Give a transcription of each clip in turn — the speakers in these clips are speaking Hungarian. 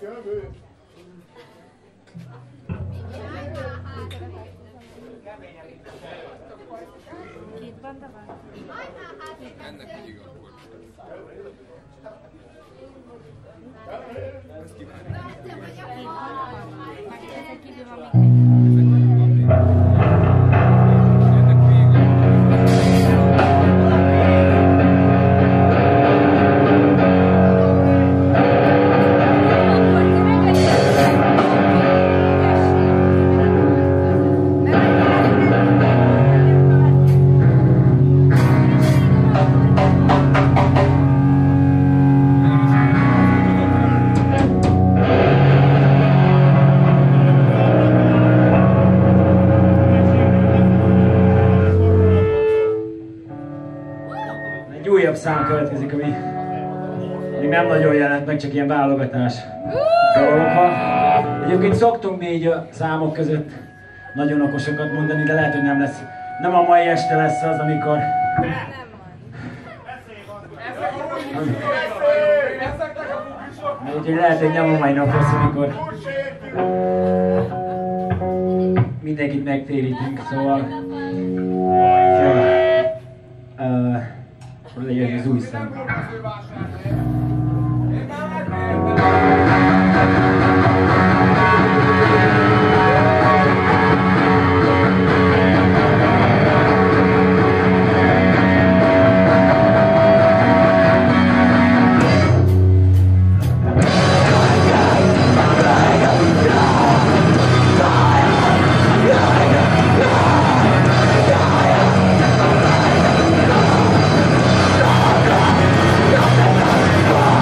Két banda van? Ennek mindig akkor. Ezt kívánjuk. Két banda van? Meg ezen kívül van még szám következik, ami még nem nagyon jelent meg, csak ilyen válogatás dolgokkal. Egyébként szoktunk mi így a számok között nagyon okosokat mondani, de lehet, hogy nem lesz. Nem a mai este lesz az, amikor... Úgyhogy lehet, hogy nem a mai nap lesz, amikor mindenkit megtérítünk, szóval... Legyen az új szám. Bye.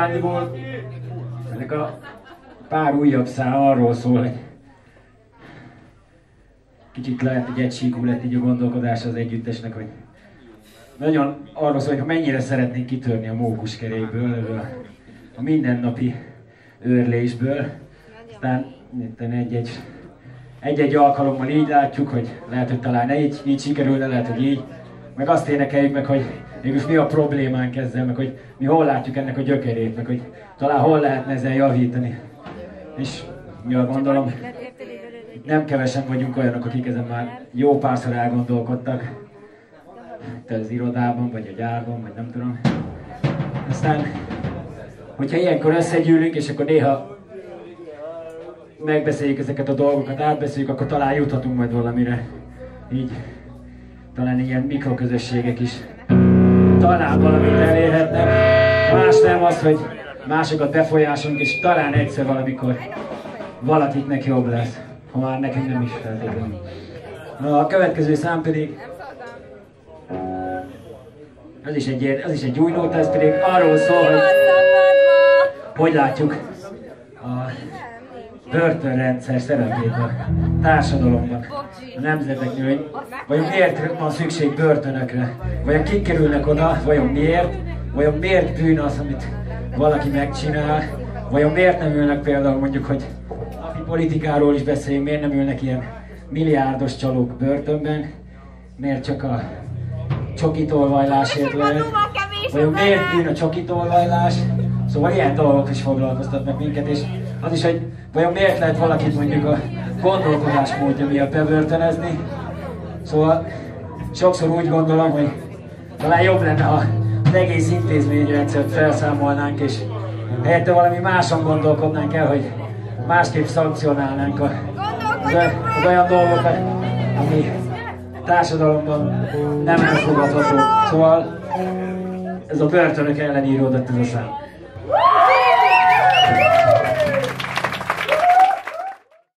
igazándiból ennek a pár újabb szál arról szól, hogy kicsit lehet, hogy egysíkú lett így a gondolkodás az együttesnek, hogy nagyon arról szól, hogy mennyire szeretnénk kitörni a mókuskerékből, a mindennapi őrlésből. Aztán egy-egy alkalommal így látjuk, hogy lehet, hogy talán így sikerülne, lehet, hogy így. Meg azt énekeljük meg, hogy mégis mi a problémánk ezzel, meg hogy mi hol látjuk ennek a gyökerét, meg hogy talán hol lehetne ezzel javítani. És jól gondolom, nem kevesen vagyunk olyanok, akik ezen már jó párszor elgondolkodtak. Itt az irodában, vagy a gyárban, vagy nem tudom. Aztán, hogyha ilyenkor összegyűlünk, és akkor néha megbeszéljük ezeket a dolgokat, átbeszéljük, akkor talán juthatunk majd valamire. Így, talán ilyen mikroközösségek is talán valamit elérhetnek. Más nem az, hogy másokat befolyásolunk, és talán egyszer valamikor valakiknek jobb lesz, ha már nekünk nem is feltétlenül. A következő szám pedig az is egy új nóta, ez pedig arról szól, hogy látjuk a börtönrendszer szerepét a társadalomban, a nemzeteknél, hogy vajon miért van szükség börtönökre, vajon kik kerülnek oda, vajon miért bűn az, amit valaki megcsinál, vajon miért nem ülnek például mondjuk, hogy napi politikáról is beszéljünk, miért nem ülnek ilyen milliárdos csalók börtönben, miért csak a csokitolvajlásért lehet, vajon miért bűn a csokitolvajlás, szóval ilyen dolgok is foglalkoztatnak minket, és az is, hogy vajon miért lehet valakit mondjuk a gondolkodásmódja miatt bebörtönezni. Szóval sokszor úgy gondolom, hogy talán jobb lenne, ha az egész intézményrendszert felszámolnánk, és helyette valami máson gondolkodnánk el, hogy másképp szankcionálnánk az olyan dolgokat, ami társadalomban nem elfogadható. Szóval ez a börtönök ellen íródott ez a szám.